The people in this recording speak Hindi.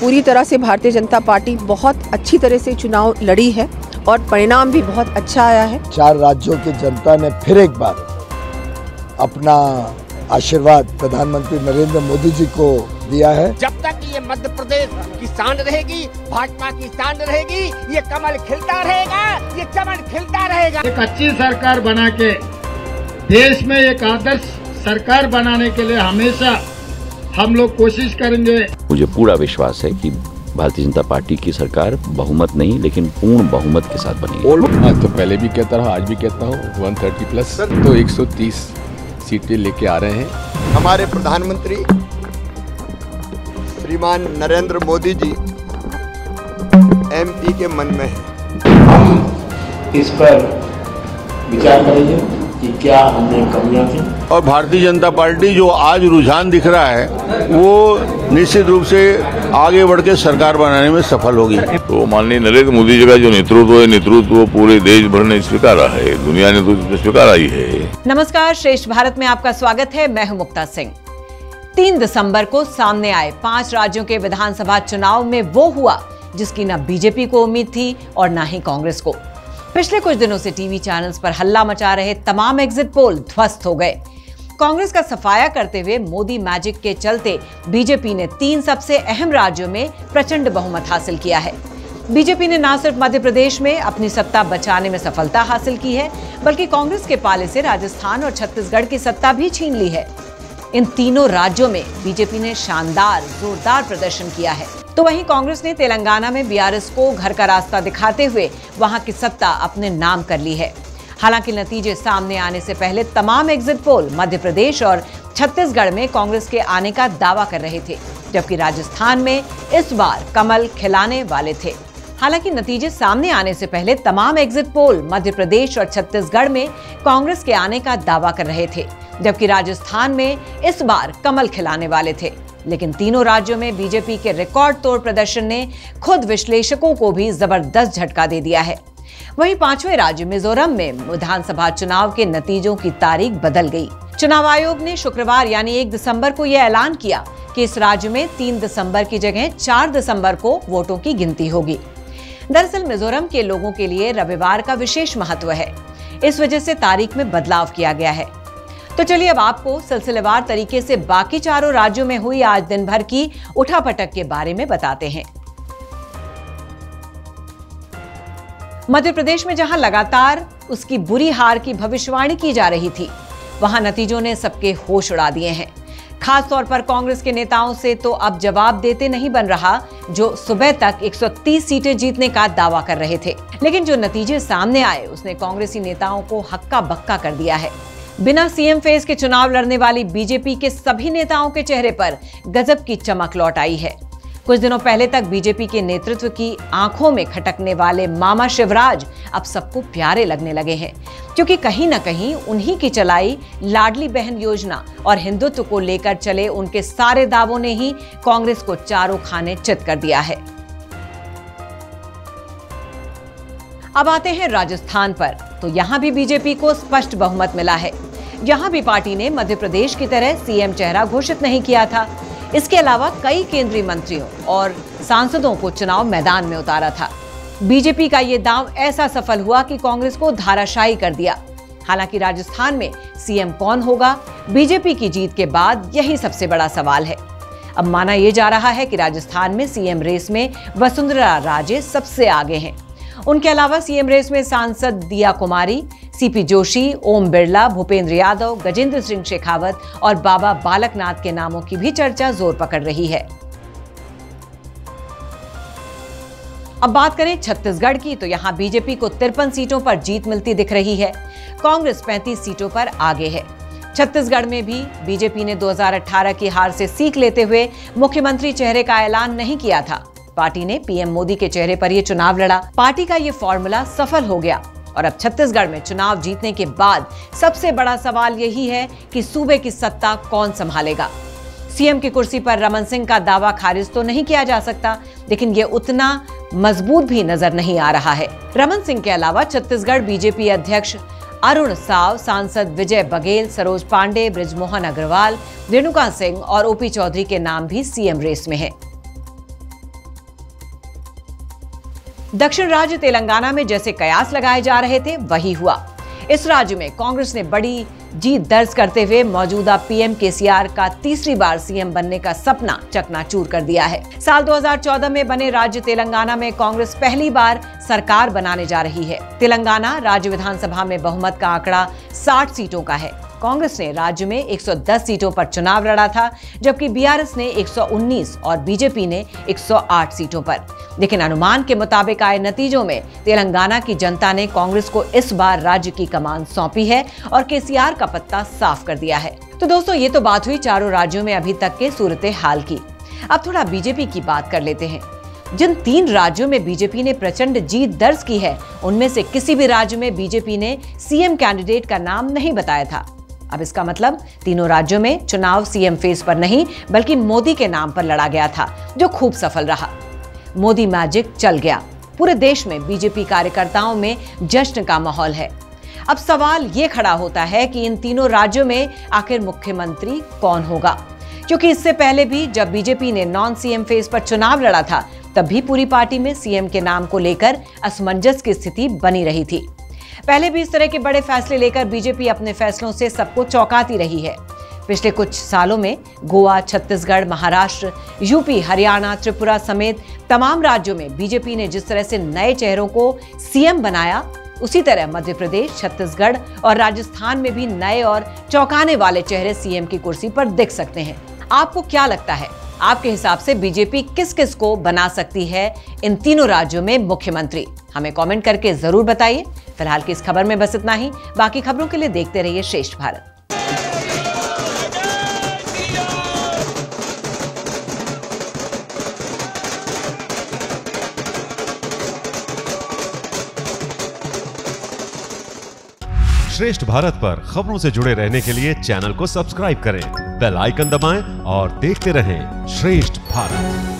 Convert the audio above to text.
पूरी तरह से भारतीय जनता पार्टी बहुत अच्छी तरह से चुनाव लड़ी है और परिणाम भी बहुत अच्छा आया है। 4 राज्यों की जनता ने फिर एक बार अपना आशीर्वाद प्रधानमंत्री नरेंद्र मोदी जी को दिया है। जब तक ये मध्य प्रदेश की शान रहेगी, भाजपा की शान रहेगी, ये कमल खिलता रहेगा, ये चमन खिलता रहेगा। एक अच्छी सरकार बना के देश में एक आदर्श सरकार बनाने के लिए हमेशा हम लोग कोशिश करेंगे। मुझे पूरा विश्वास है कि भारतीय जनता पार्टी की सरकार बहुमत नहीं लेकिन पूर्ण बहुमत के साथ बनेगी। तो पहले भी कहता रहा, आज भी कहता हूँ 130 प्लस तो 130 सीटें लेके आ रहे हैं। हमारे प्रधानमंत्री श्रीमान नरेंद्र मोदी जी एमपी के मन में है। हम इस पर विचार करेंगे कि क्या हमने कमियां थी। और भारतीय जनता पार्टी जो आज रुझान दिख रहा है वो निश्चित रूप से आगे बढ़ के सरकार बनाने में सफल होगी। तो माननीय नरेंद्र मोदी जी का जो नेतृत्व है, नेतृत्व पूरे देश भर ने स्वीकारा है, दुनिया ने तो स्वीकारा ही है। नमस्कार, श्रेष्ठ भारत में आपका स्वागत है। मैं हूं मुक्ता सिंह। 3 दिसंबर को सामने आए 5 राज्यों के विधानसभा चुनाव में वो हुआ जिसकी न बीजेपी को उम्मीद थी और न ही कांग्रेस को। पिछले कुछ दिनों से टीवी चैनल्स पर हल्ला मचा रहे तमाम एग्जिट पोल ध्वस्त हो गए। कांग्रेस का सफाया करते हुए मोदी मैजिक के चलते बीजेपी ने 3 सबसे अहम राज्यों में प्रचंड बहुमत हासिल किया है। बीजेपी ने न सिर्फ मध्य प्रदेश में अपनी सत्ता बचाने में सफलता हासिल की है, बल्कि कांग्रेस के पाले से राजस्थान और छत्तीसगढ़ की सत्ता भी छीन ली है। इन तीनों राज्यों में बीजेपी ने शानदार जोरदार प्रदर्शन किया है। तो वहीं कांग्रेस ने तेलंगाना में बीआरएस को घर का रास्ता दिखाते हुए वहां की सत्ता अपने नाम कर ली है। हालांकि नतीजे सामने आने से पहले तमाम एग्जिट पोल मध्य प्रदेश और छत्तीसगढ़ में कांग्रेस के आने का दावा कर रहे थे, जबकि राजस्थान में इस बार कमल खिलाने वाले थे। हालांकि नतीजे सामने आने से पहले तमाम एग्जिट पोल मध्य प्रदेश और छत्तीसगढ़ में कांग्रेस के आने का दावा कर रहे थे, जबकि राजस्थान में इस बार कमल खिलाने वाले थे। लेकिन तीनों राज्यों में बीजेपी के रिकॉर्ड तोड़ प्रदर्शन ने खुद विश्लेषकों को भी जबरदस्त झटका दे दिया है। वहीं 5वें राज्य मिजोरम में विधानसभा चुनाव के नतीजों की तारीख बदल गई। चुनाव आयोग ने शुक्रवार यानी 1 दिसंबर को यह ऐलान किया कि इस राज्य में 3 दिसंबर की जगह 4 दिसंबर को वोटों की गिनती होगी। दरअसल मिजोरम के लोगों के लिए रविवार का विशेष महत्व है, इस वजह से तारीख में बदलाव किया गया है। तो चलिए अब आपको सिलसिलेवार तरीके से बाकी 4 राज्यों में हुई आज दिन भर की उठापटक के बारे में बताते हैं। मध्य प्रदेश में जहां लगातार उसकी बुरी हार की भविष्यवाणी की जा रही थी, वहां नतीजों ने सबके होश उड़ा दिए हैं। खास तौर पर कांग्रेस के नेताओं से तो अब जवाब देते नहीं बन रहा, जो सुबह तक 130 सीटें जीतने का दावा कर रहे थे। लेकिन जो नतीजे सामने आए उसने कांग्रेसी नेताओं को हक्का बक्का कर दिया है। बिना सीएम फेस के चुनाव लड़ने वाली बीजेपी के सभी नेताओं के चेहरे पर गजब की चमक लौट आई है। कुछ दिनों पहले तक बीजेपी के नेतृत्व की आंखों में खटकने वाले मामा शिवराज अब सबको प्यारे लगने लगे हैं, क्योंकि कहीं न कहीं उन्हीं की चलाई लाडली बहन योजना और हिंदुत्व को लेकर चले उनके सारे दावों ने ही कांग्रेस को चारों खाने चित कर दिया है। अब आते हैं राजस्थान पर, तो यहां भी बीजेपी को स्पष्ट बहुमत मिला है। यहां भी पार्टी ने मध्य प्रदेश की तरह सीएम चेहरा घोषित नहीं किया था। इसके अलावा कई केंद्रीय मंत्रियों और सांसदों को चुनाव मैदान में उतारा था। बीजेपी का ये दांव ऐसा सफल हुआ कि कांग्रेस को धाराशायी कर दिया। हालांकि राजस्थान में सीएम कौन होगा, बीजेपी की जीत के बाद यही सबसे बड़ा सवाल है। अब माना यह जा रहा है कि राजस्थान में सीएम रेस में वसुंधरा राजे सबसे आगे हैं। उनके अलावा सीएम रेस में सांसद दिया कुमारी, सीपी जोशी, ओम बिरला, भूपेंद्र यादव, गजेंद्र सिंह शेखावत और बाबा बालकनाथ के नामों की भी चर्चा जोर पकड़ रही है। अब बात करें छत्तीसगढ़ की, तो यहां बीजेपी को 53 सीटों पर जीत मिलती दिख रही है। कांग्रेस 35 सीटों पर आगे है। छत्तीसगढ़ में भी बीजेपी ने 2018 की हार से सीख लेते हुए मुख्यमंत्री चेहरे का ऐलान नहीं किया था। पार्टी ने पीएम मोदी के चेहरे पर यह चुनाव लड़ा। पार्टी का ये फॉर्मूला सफल हो गया और अब छत्तीसगढ़ में चुनाव जीतने के बाद सबसे बड़ा सवाल यही है कि सूबे की सत्ता कौन संभालेगा। सीएम की कुर्सी पर रमन सिंह का दावा खारिज तो नहीं किया जा सकता, लेकिन ये उतना मजबूत भी नजर नहीं आ रहा है। रमन सिंह के अलावा छत्तीसगढ़ बीजेपी अध्यक्ष अरुण साव, सांसद विजय बघेल, सरोज पांडे, बृजमोहन अग्रवाल, रेणुका सिंह और ओपी चौधरी के नाम भी सीएम रेस में हैं। दक्षिण राज्य तेलंगाना में जैसे कयास लगाए जा रहे थे वही हुआ। इस राज्य में कांग्रेस ने बड़ी जीत दर्ज करते हुए मौजूदा पीएम केसीआर का तीसरी बार सीएम बनने का सपना चकनाचूर कर दिया है। साल 2014 में बने राज्य तेलंगाना में कांग्रेस पहली बार सरकार बनाने जा रही है। तेलंगाना राज्य विधानसभा में बहुमत का आंकड़ा 60 सीटों का है। कांग्रेस ने राज्य में 110 सीटों पर चुनाव लड़ा था, जबकि बीआरएस ने 119 और बीजेपी ने 108 सीटों पर। लेकिन अनुमान के मुताबिक आए नतीजों में तेलंगाना की जनता ने कांग्रेस को इस बार राज्य की कमान सौंपी है और केसीआर का पत्ता साफ कर दिया है। तो दोस्तों, ये तो बात हुई चारों राज्यों में अभी तक के सूरत हाल की। अब थोड़ा बीजेपी की बात कर लेते हैं। जिन 3 राज्यों में बीजेपी ने प्रचंड जीत दर्ज की है, उनमें से किसी भी राज्य में बीजेपी ने सीएम कैंडिडेट का नाम नहीं बताया था। अब इसका मतलब तीनों राज्यों में चुनाव सीएम फेस पर नहीं बल्कि मोदी के नाम पर लड़ा गया था, जो खूब सफल रहा। मोदी मैजिक चल गया। पूरे देश में बीजेपी कार्यकर्ताओं में जश्न का माहौल है। अब सवाल ये खड़ा होता है कि इन तीनों राज्यों में आखिर मुख्यमंत्री कौन होगा, क्योंकि इससे पहले भी जब बीजेपी ने नॉन सीएम फेस पर चुनाव लड़ा था, तब भी पूरी पार्टी में सीएम के नाम को लेकर असमंजस की स्थिति बनी रही थी। पहले भी इस तरह के बड़े फैसले लेकर बीजेपी अपने फैसलों से सबको चौंकाती रही है। पिछले कुछ सालों में गोवा, छत्तीसगढ़, महाराष्ट्र, यूपी, हरियाणा, त्रिपुरा समेत तमाम राज्यों में बीजेपी ने जिस तरह से नए चेहरों को सीएम बनाया, उसी तरह मध्य प्रदेश, छत्तीसगढ़ और राजस्थान में भी नए और चौंकाने वाले चेहरे सीएम की कुर्सी पर दिख सकते हैं। आपको क्या लगता है, आपके हिसाब से बीजेपी किस किस को बना सकती है इन तीनों राज्यों में मुख्यमंत्री? हमें कमेंट करके जरूर बताइए। फिलहाल की इस खबर में बस इतना ही। बाकी खबरों के लिए देखते रहिए श्रेष्ठ भारत। श्रेष्ठ भारत पर खबरों से जुड़े रहने के लिए चैनल को सब्सक्राइब करें, बेल आइकन दबाएं और देखते रहें श्रेष्ठ भारत।